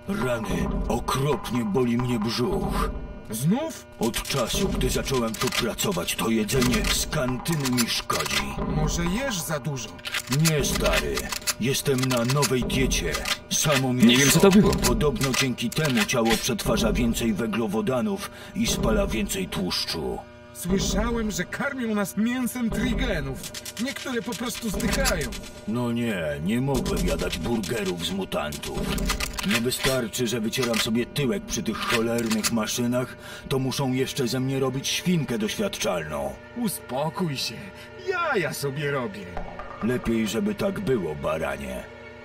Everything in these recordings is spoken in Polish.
Rany, okropnie boli mnie brzuch. Znów? Od czasu, gdy zacząłem tu pracować, to jedzenie z kantyny mi szkodzi. Może jesz za dużo? Nie, stary. Jestem na nowej diecie. Samo mięso. Nie wiem, co to było. Podobno dzięki temu ciało przetwarza więcej węglowodanów i spala więcej tłuszczu. Słyszałem, że karmią nas mięsem trigenów. Niektóre po prostu zdychają. No nie mogłem jadać burgerów z mutantów. Nie wystarczy, że wycieram sobie tyłek przy tych cholernych maszynach, to muszą jeszcze ze mnie robić świnkę doświadczalną. Uspokój się. Ja sobie robię. Lepiej, żeby tak było, baranie.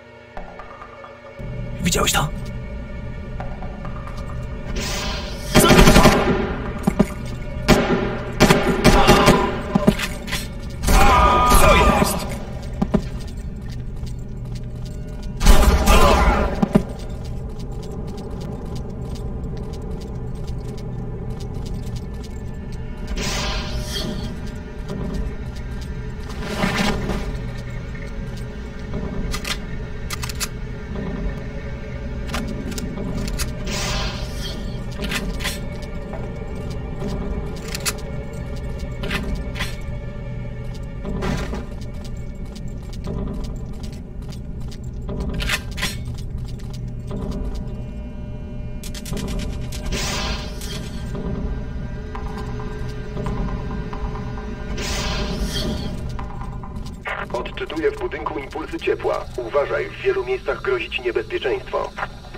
Widziałeś to? Co jest? Odczytuję w budynku impulsy ciepła. Uważaj, w wielu miejscach grozi ci niebezpieczeństwo.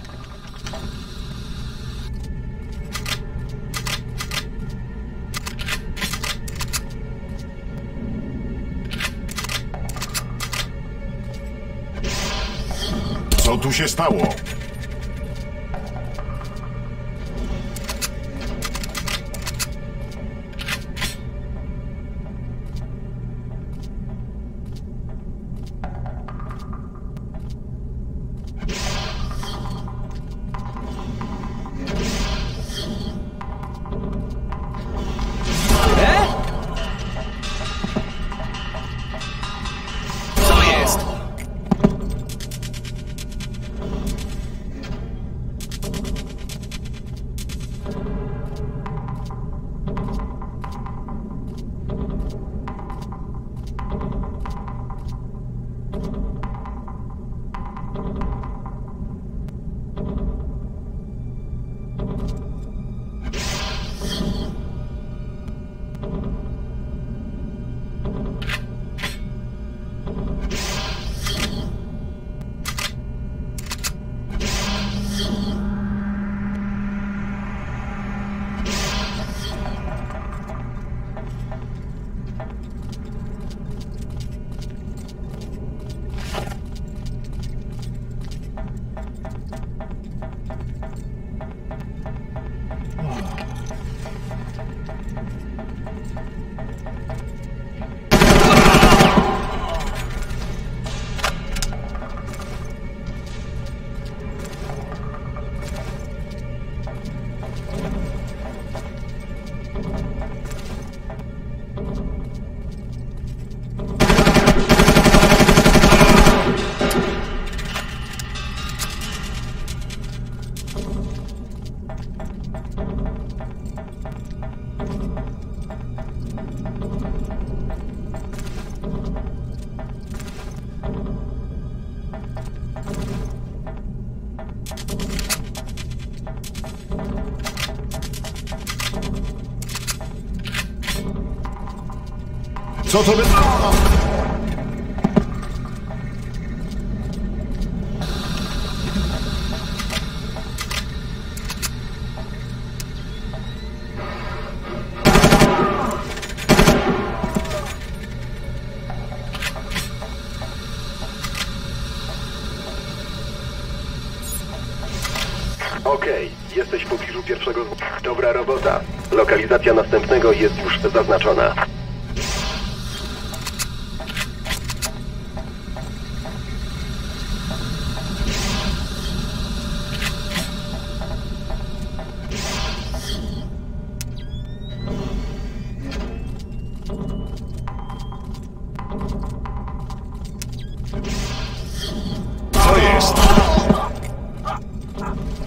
Co tu się stało? Co jest? Co to by... Okej, jesteś w pobliżu pierwszego... Dobra robota. Lokalizacja następnego jest już zaznaczona. Co jest?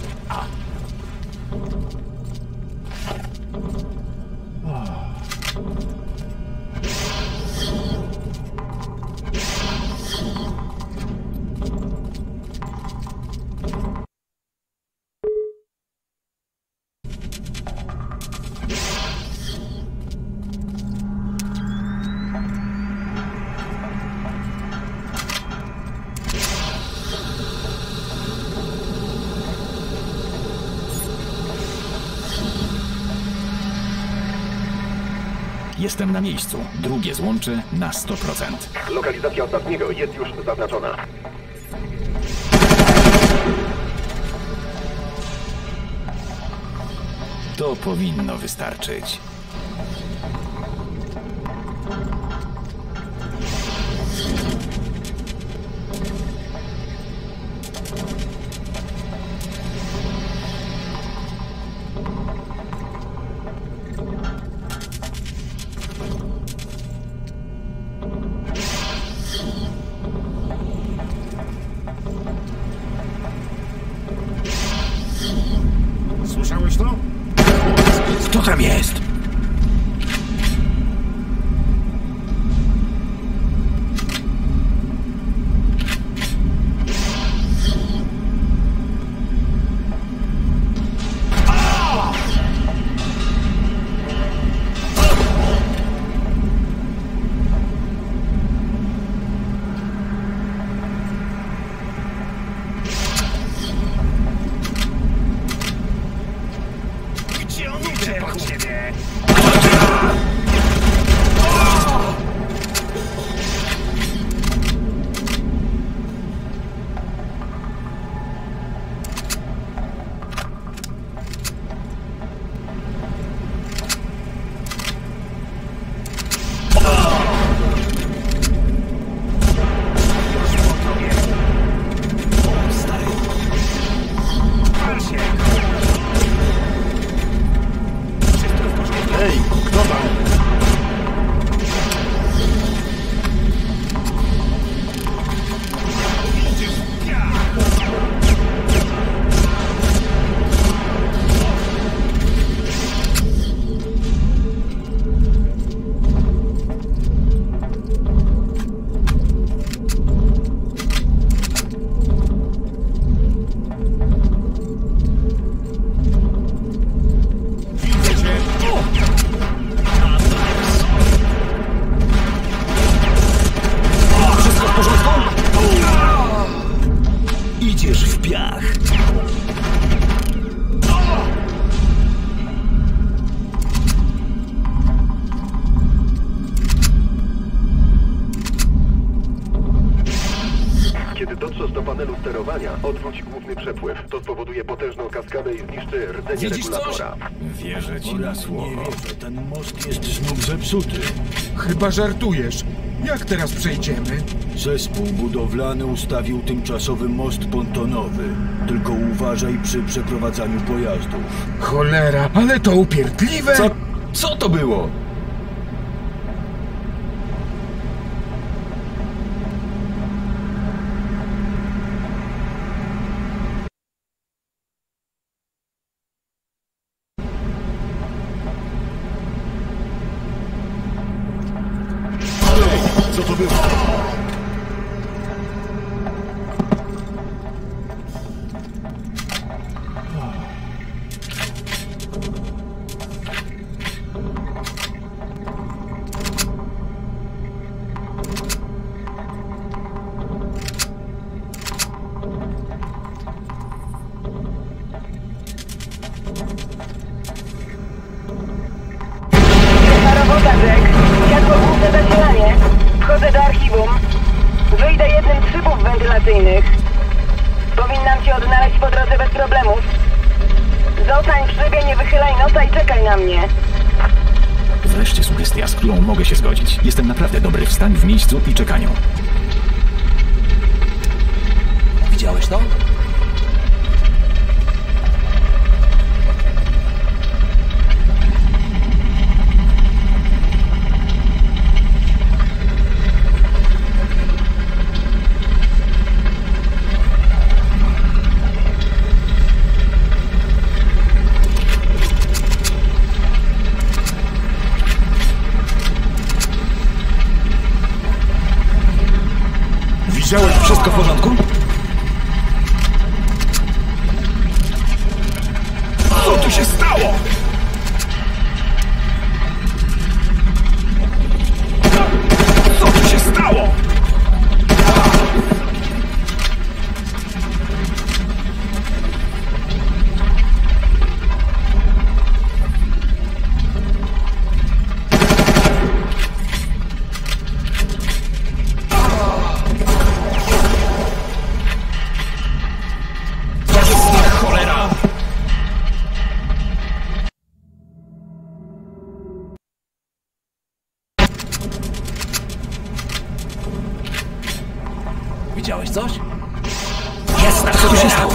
Jestem na miejscu. Drugie złącze na 100%. Lokalizacja ostatniego jest już zaznaczona. To powinno wystarczyć. Słyszałeś to? Kto tam jest? Gdzie on idzie po ciebie? Ej, kto tam? Widzę cię! Wszystko w porządku? Idziesz w piach. Kiedy dotrzesz do panelu sterowania, odwróć główny przepływ. To spowoduje potężną kaskadę i zniszczy rdzenie Widzisz coś? regulatora. Wierzę ci na Nie słowo. wierzę, ten most jest znów zepsuty. Chyba żartujesz. Jak teraz przejdziemy? Zespół budowlany ustawił tymczasowy most pontonowy. Tylko uważaj przy przeprowadzaniu pojazdów. Cholera, ale to upierdliwe! Co to było? Co to było? Świetna robota, Jack. Światło główne zasilanie. Wchodzę do archiwum. Wyjdę jednym z szybów wentylacyjnych. Powinnam cię odnaleźć po drodze bez problemów. Zostań w szybie, nie wychylaj nosa i czekaj na mnie. Wreszcie sugestia, z którą mogę się zgodzić. Jestem naprawdę dobry w staniu w miejscu i czekaniu. Widziałeś to? Widziałeś Wszystko w porządku? Co tu się stało? Co tu się stało? Widziałeś coś? Jasna, co tu się stało?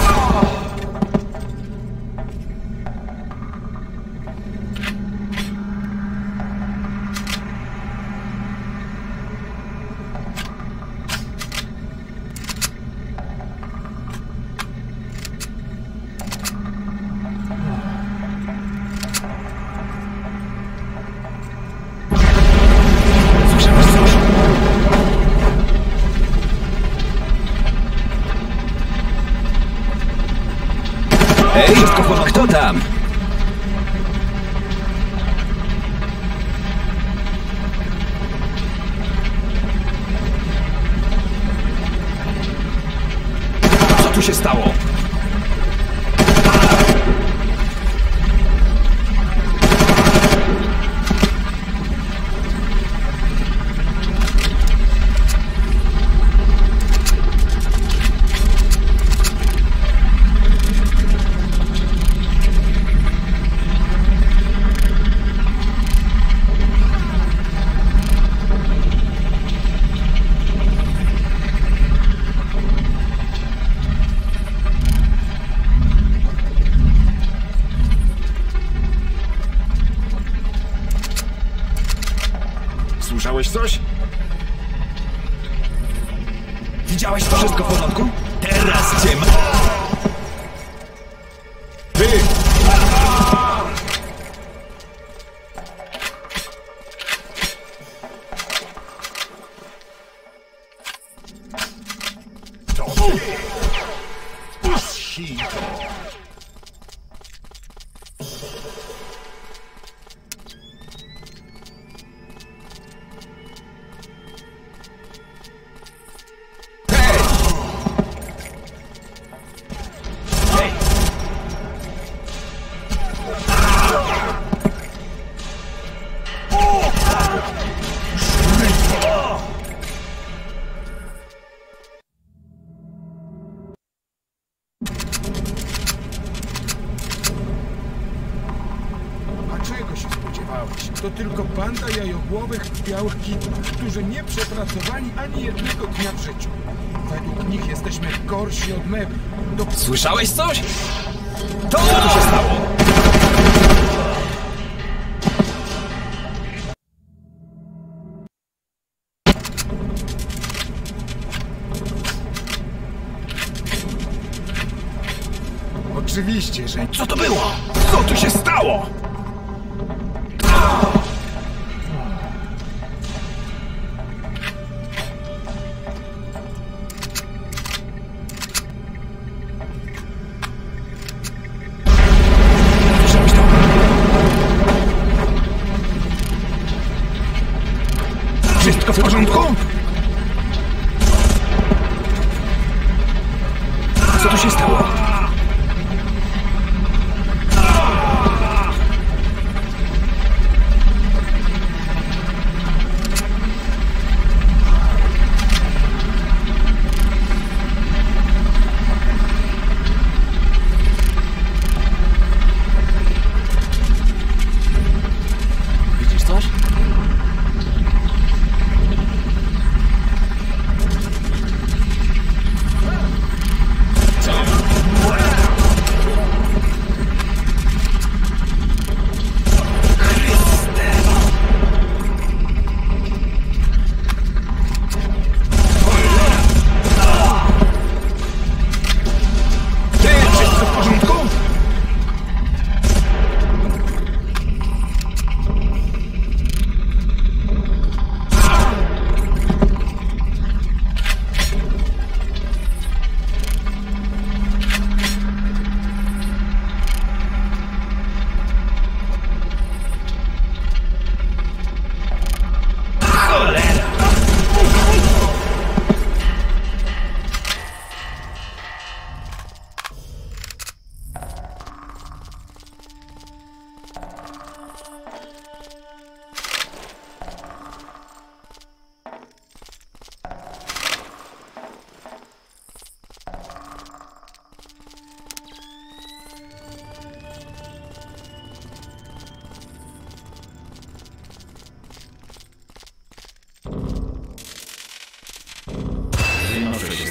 Ej, wszystko w porządku? Kto tam? Co tu się stało? Słyszałeś coś? Widziałeś to? Wszystko w porządku? Teraz cię ma... Ty! A czego się spodziewałeś? To tylko banda jajogłowych w białych kitach, którzy nie przepracowali ani jednego dnia w życiu. Według nich jesteśmy gorsi od mebli. Słyszałeś coś? Co tu się stało? Oczywiście, że... Co to było? Co tu się stało? Słyszałeś to? Wszystko w porządku? Co tu się stało? Widzisz coś? Co?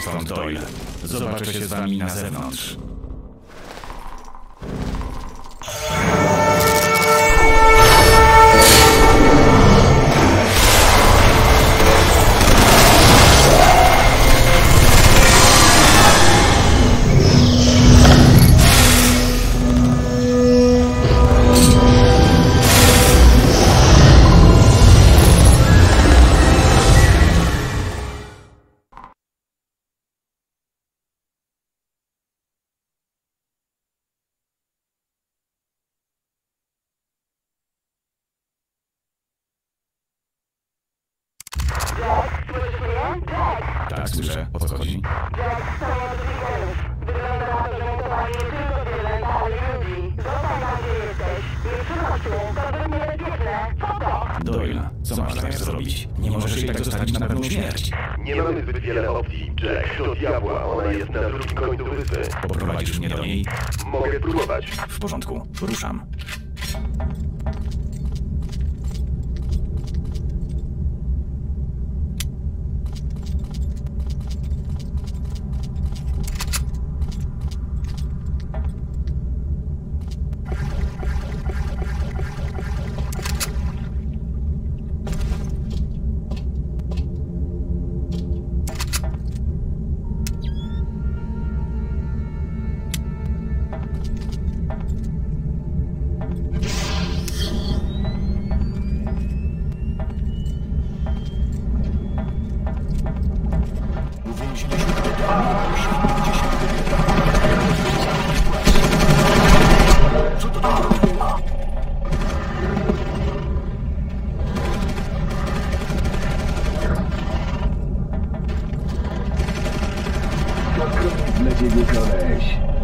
Sierżant Doyle. Zobaczę się z wami na zewnątrz. Tak, słyszę. O co chodzi? Doyle, co masz zamiar zrobić? Nie możesz jej tak zostawić na pewną śmierć. Nie mamy zbyt wiele opcji, Jack. Do diabła, ona jest na drugim końcu wyspy. Poprowadzisz mnie do niej? Mogę spróbować. W porządku, ruszam. Dla ciebie, koleś.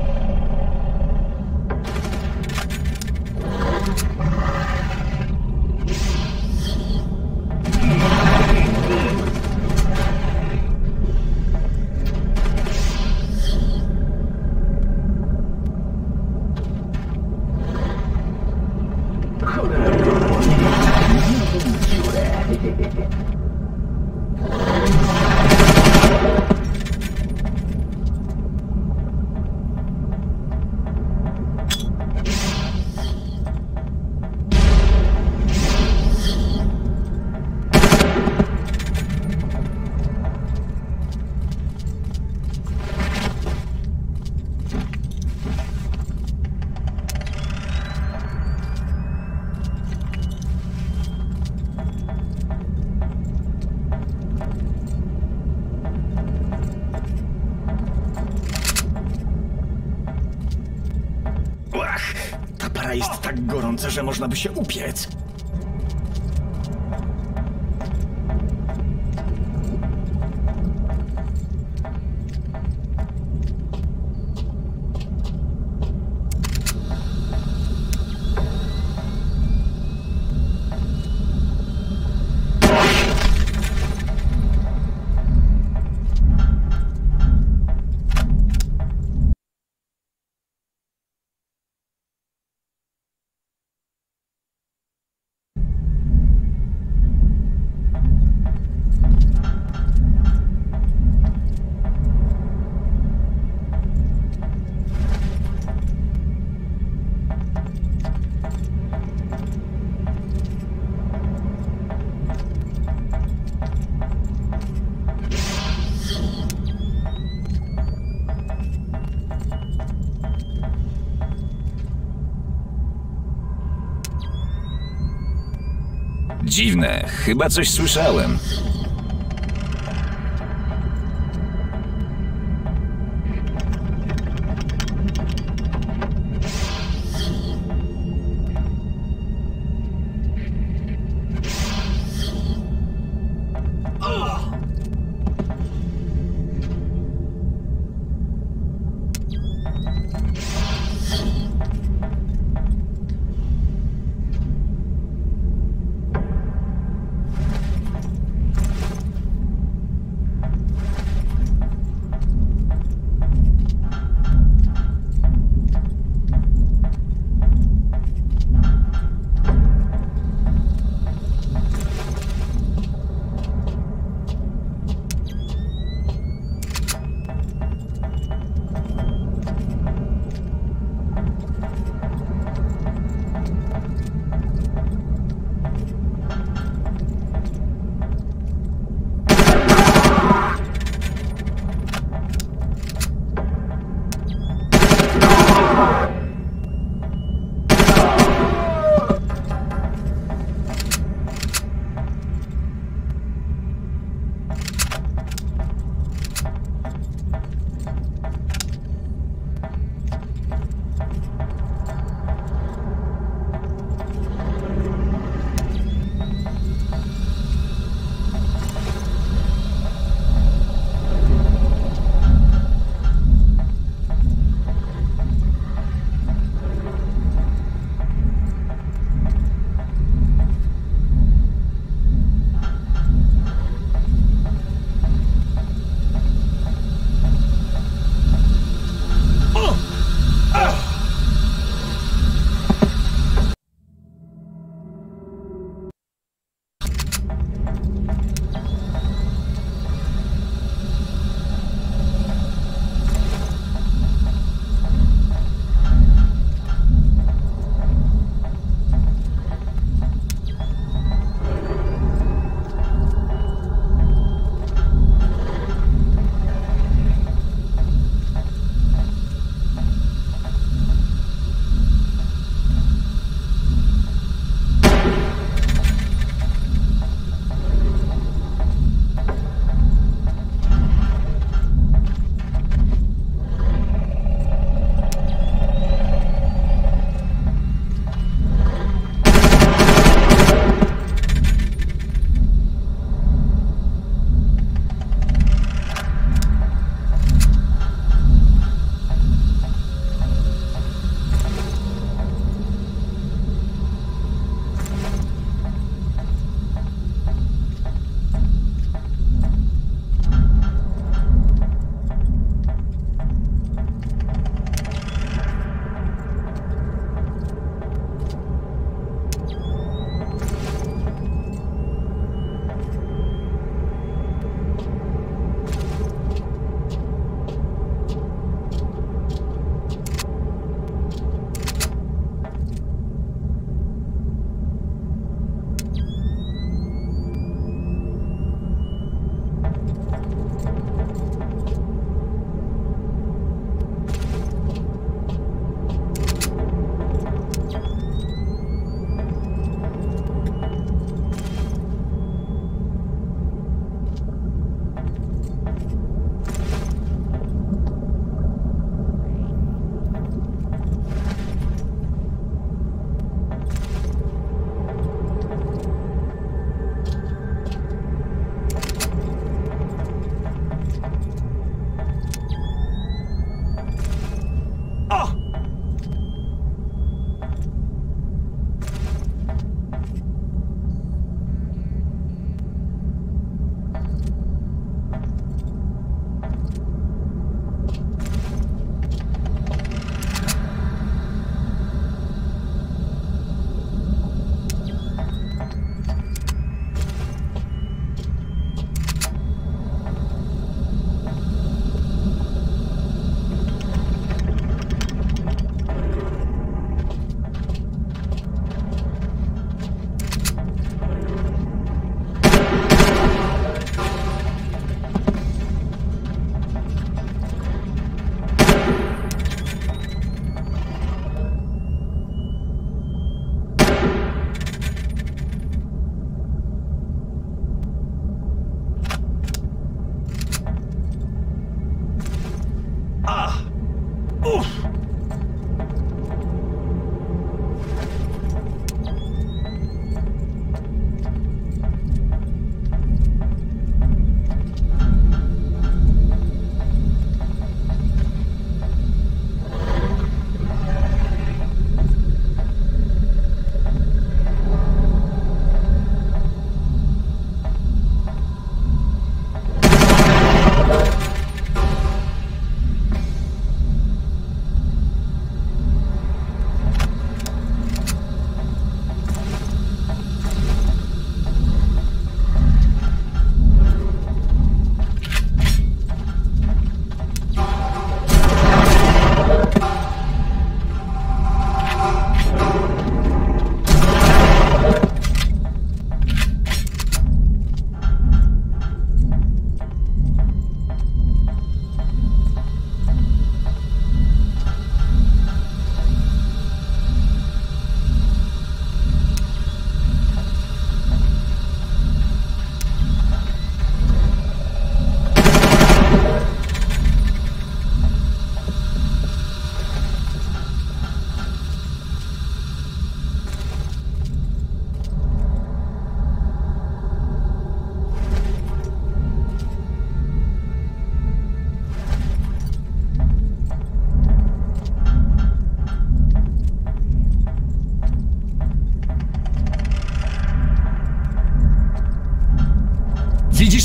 Ta para jest tak gorąca, że można by się upiec. Dziwne, chyba coś słyszałem.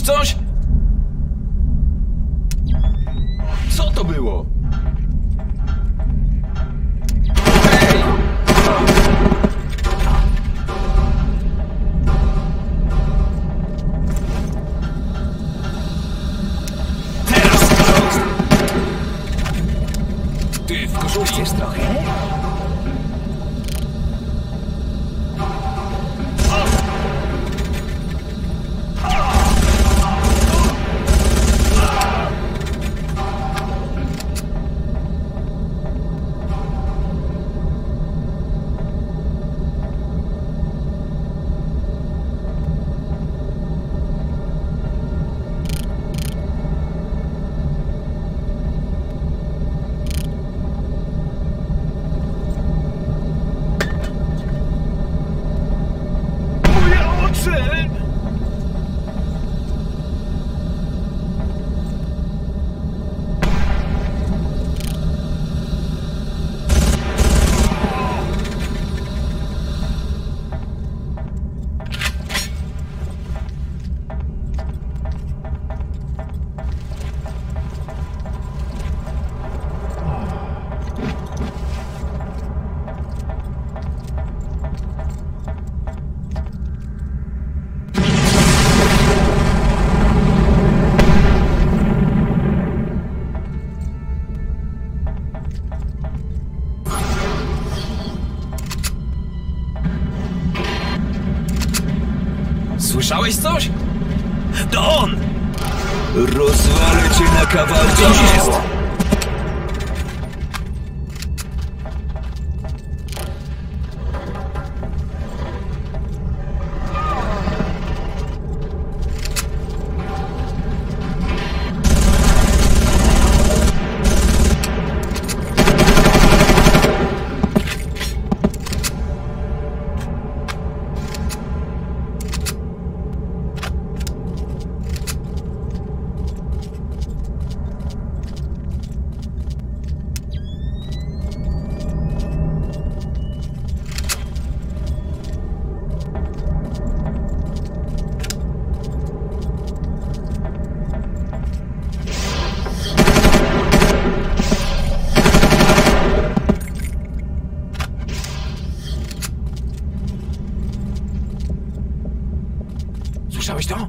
Słyszałeś coś? Co to było? Hej! Teraz! Ty w koszuli jest trochę? Słyszałeś coś? To on! Rozwalę cię na kawałki. Co jest? Słyszałeś to?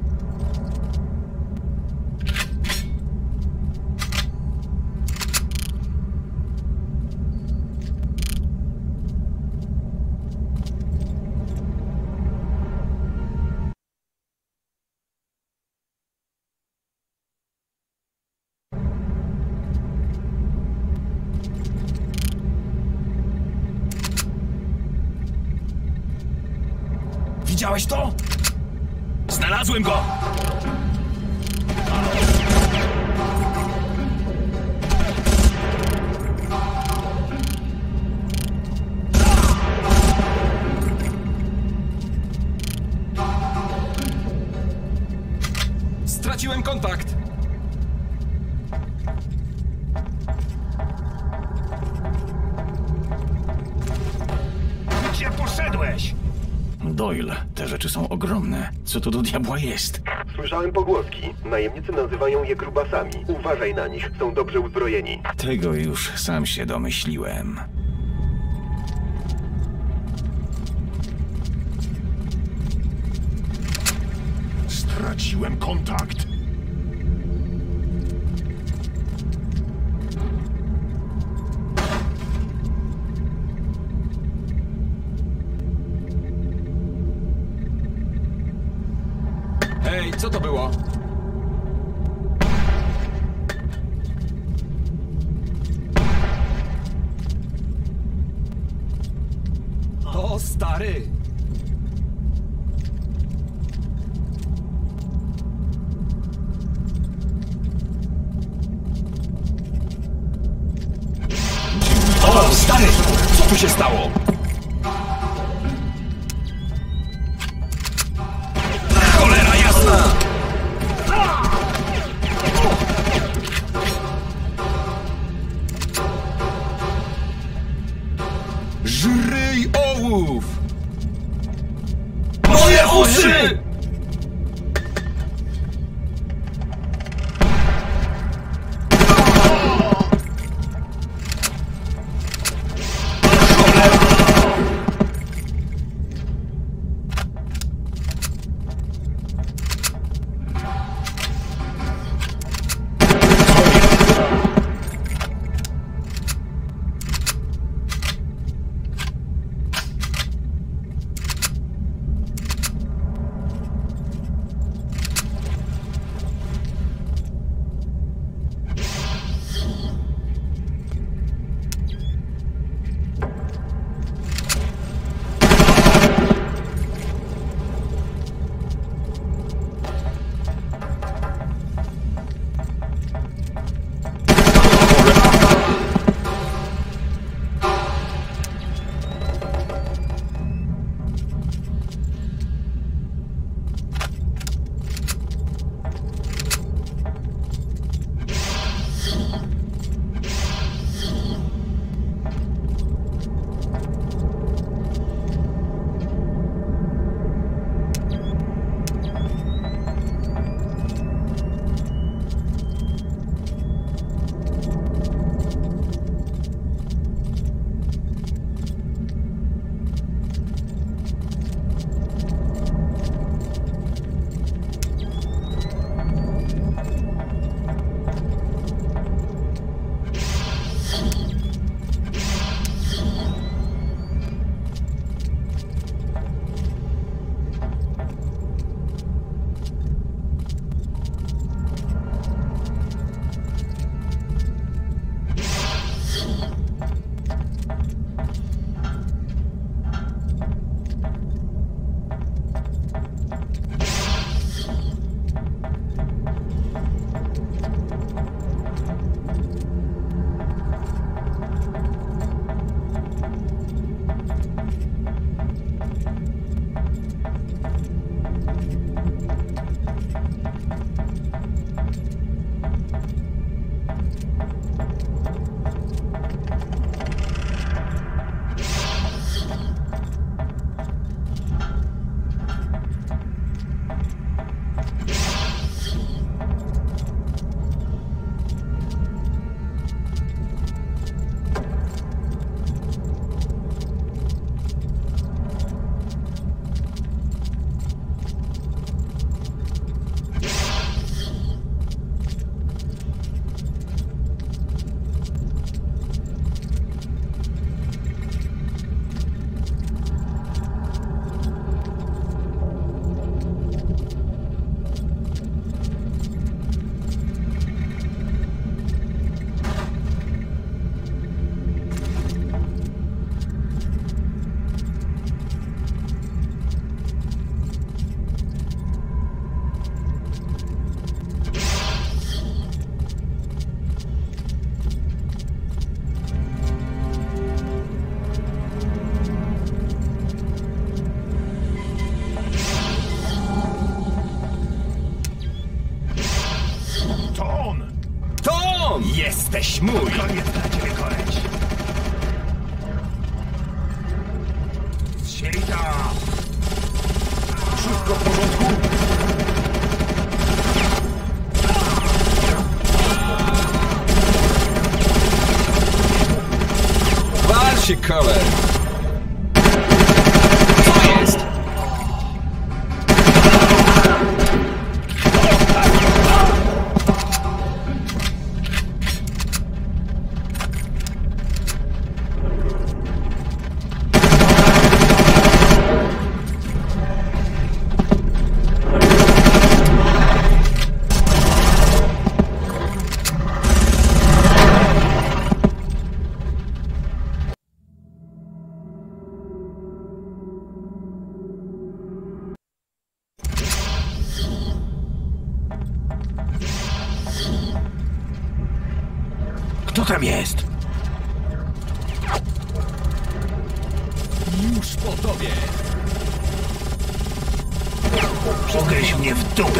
Widziałeś to? Znalazłem go! Straciłem kontakt! Gdzie poszedłeś? Doyle, te rzeczy są ogromne. Co to do diabła jest? Słyszałem pogłoski. Najemnicy nazywają je grubasami. Uważaj na nich, są dobrze uzbrojeni. Tego już sam się domyśliłem. Straciłem kontakt. Hej, co to było? O, stary! O, stary! Co tu się stało? Cholera jasna! Żryj ołów! Moje uszy! Jesteś mój! Koniec dla ciebie, koleś! Zsiejta! Wszystko w porządku? Wal się, koleś! Co jest? Kto tam jest? Już po tobie! Ugryź mnie w dupę!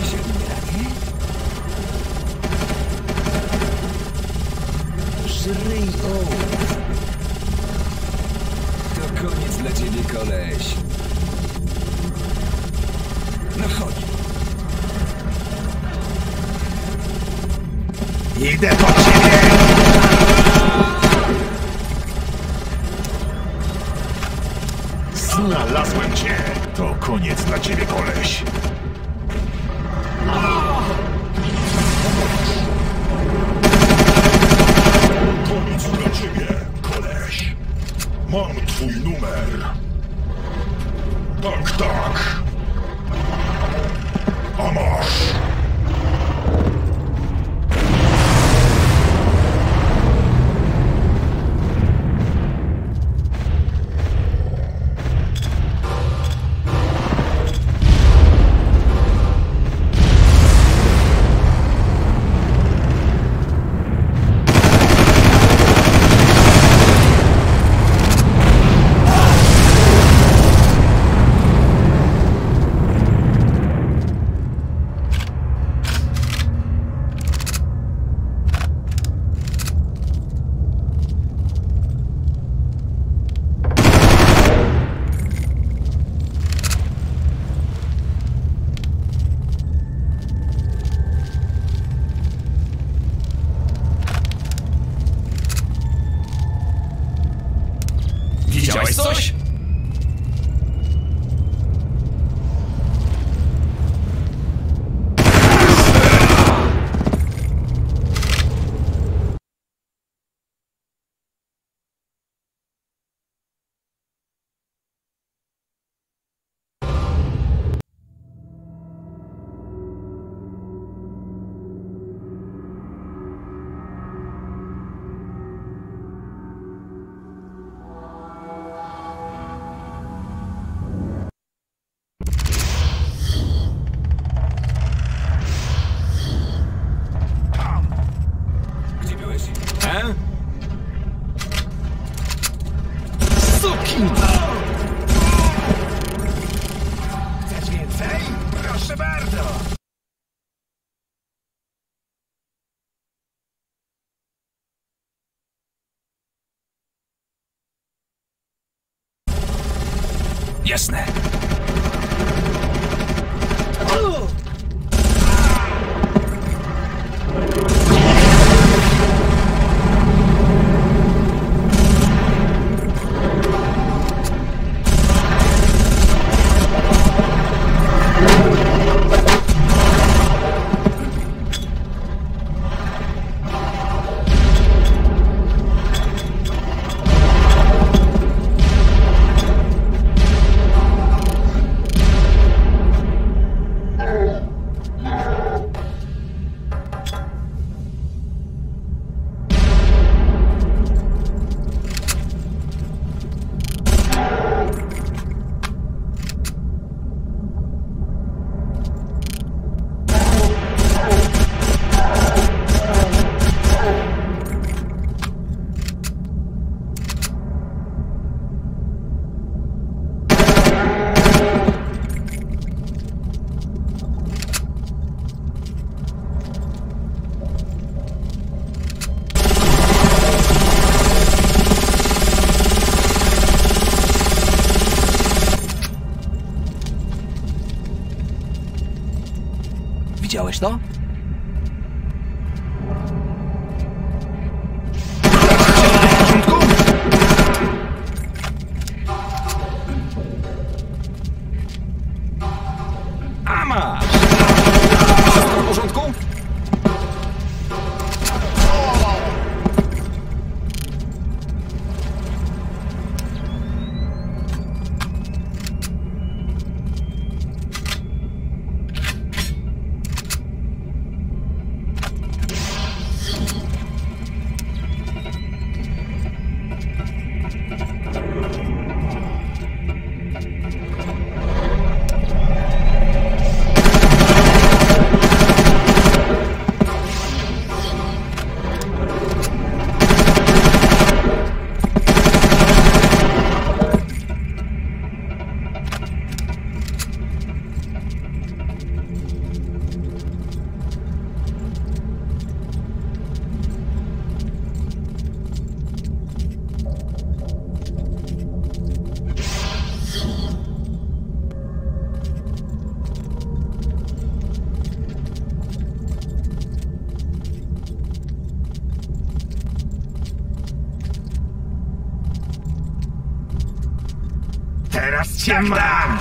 Żryj, to koniec dla ciebie, koleś. No chodź. Idę po ciebie! Znalazłem cię! To koniec dla ciebie, koleś. Koniec dla ciebie, koleś. Mam twój numer. Tak, tak. A masz. Widziałeś coś? Gdzie byłeś? Sukin! Chcesz więcej? Proszę bardzo! Jasne. Widziałeś to? A masz! Wszystko w porządku? Teraz cię mam!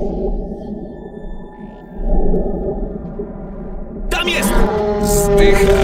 Tam jest! Zdycha.